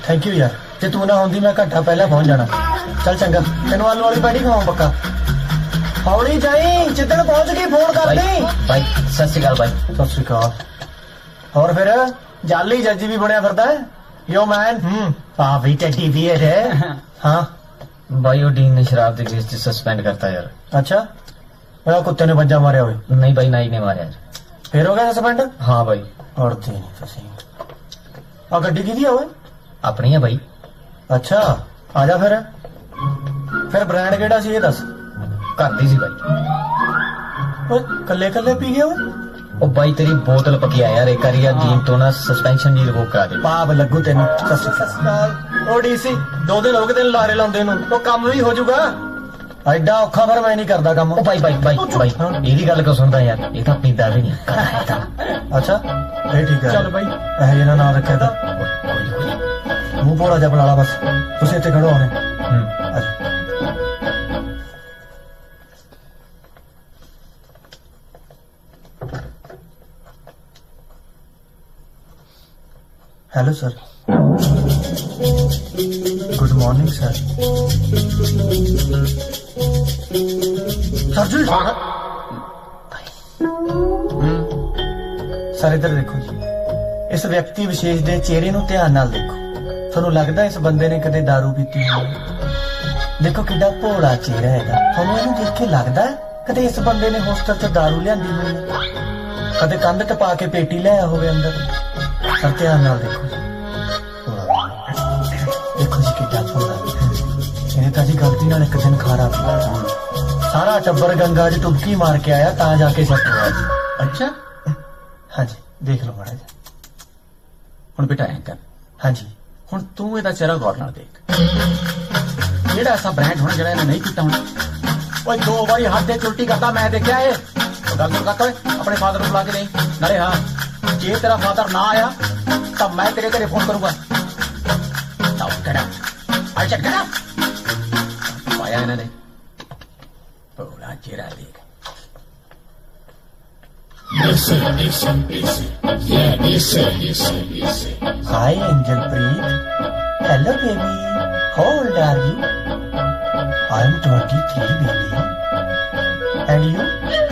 Thank you यार, जे तू ना होंदी मैं घंटा पहले पहुंच जाना। चल चंगा, तेन आलू वाली पैटी खवाऊं पक्का। हौली जाई, जिद्दन पहुंच गई फोन कर दी। भाई सत श्री अकाल भाई। सत श्री अकाल। और फिर जाली जज भी बनया फिरदा है यो मैन। भाभी टट्टी बियर है। हाँ भाई वो डीन ने शराब के केस से सस्पेंड करता यार। अच्छा, मेरा कुत्ते ने बज्जा मारे हुए? नहीं भाई, नाई ने मारे यार। फिर हो गया सस्पेंड? हाँ भाई। और नहीं तो सही। और गड्डी की हुए? अपनी है भाई। अच्छा आजा फिर ब्रांड केड़ा सी ये दस? घर दी सी भाई। कल्ले कल्ले पी गए हो? ओ भाई तेरी बोतल पकी है यार, एक बार यार डीन तो ना सस्पेंशन जी रिवोक करा दे। पाप लगू तेन। ओ डीसी 2 दिन हो गए तेन लारे लाउंदे नूं, तो काम भी हो जाऊगा। एडा औखा फिर मैं नहीं करदा काम। ओ भाई भाई भाई भाई ਇਹਦੀ ਗੱਲ ਕਿਉਂ ਸੁਣਦਾ ਯਾਰ, ਇਹ ਤਾਂ ਆਪਣੀ ਦਾਦੀ ਨਹੀਂ ਕਰਦਾ। अच्छा ये ठीक है। चल भाई ਇਹ ਇਹਨਾਂ ਨਾਮ ਰੱਖਿਆ ਤਾਂ ਮੂੰਹ ਭੋਲਾ ਜਿਹਾ ਬਣਾ ਲਾ ਬਸ। ਤੁਸੀਂ ਇੱਥੇ ਖੜੋ ਹੋਣੇ। Hello sir. Good morning sir. Sir जी सर इधर देखो जी, इस व्यक्ति विशेष दे चेहरे नूं ध्यान नाल देखो। ਤੁਹਾਨੂੰ लगदा इस बंदे ने कदे दारू पीती होवे? देखो किड्डा भोला चेहरा है। ਤੁਹਾਨੂੰ ਇਹਨੂੰ देख के लगदा कदे इस बंदे ने होस्टल च दारू लियांदी होवे, कदे कंध टपा के पेटी ले आया होवे अंदर? सर ध्यान नाल देखो जी, देखो जी किड्डा भोला। ਇਹਨੇ ਤਾਂ जी गलती नाल एक दिन खारा पीता, सारा टब्बर गंगा च टुबकी मार के आया तां जाके सट हुआ जी। अच्छा हाँ जी देख लो माड़ा जी। हुण बेटा ऐ कर, हाँ जी हुण तू ਇਹਦਾ ਚਿਹਰਾ ਗੌਰ ਨਾਲ ਦੇਖ। ਕਿਹੜਾ ਐਸਾ ਬ੍ਰਾਂਡ ਹੋਣਾ ਜਿਹੜਾ ਇਹਨੇ ਨਹੀਂ ਪੀਤਾ ਹੋਣਾ? ਓਏ 2 ਵਾਰੀ ਹੱਥ ਤੇ ਉਲਟੀ ਕਰਦਾ ਮੈਂ ਦੇਖਿਆ ਏ। ਗੱਲ ਸੁਣ ਕਾਕਾ, ਆਪਣੇ ਫਾਦਰ ਨੂੰ ਬੁਲਾ ਕੇ ਨਹੀਂ ਨਾਲੇ। ਹਾਂ ਜੇ ਤੇਰਾ ਫਾਦਰ ਨਾ ਆਇਆ ਤਾਂ ਮੈਂ ਤੇਰੇ ਘਰੇ ਫੋਨ ਕਰੂੰਗਾ। ਤਾਂ ਕਿਹੜਾ ਆ ਚੱਕ ਕਿਹੜਾ ਪਾਇਆ ਇਹਨਾਂ ਨੇ ਬੋਲਾ ਚਿਹਰਾ ਦੇਖ। Hi Angel Preet. Hello baby. How old are you? I am 23 baby. And you?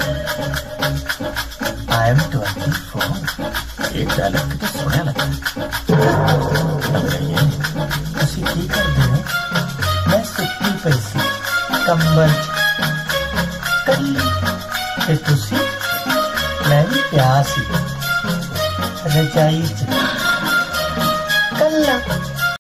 I am 24. एक डायलॉग कितना सोहना लगा। ਤੁਸੀਂ ਕੀ ਕਰਦੇ ਹੋ? ਮੈਂ ਸੁੱਤੀ ਪਈ ਸੀ ਕੰਬਲ ਕੱਲੀ, ਤੇ ਤੁਸੀਂ? मैं भी प्यास रजाई कल्ला।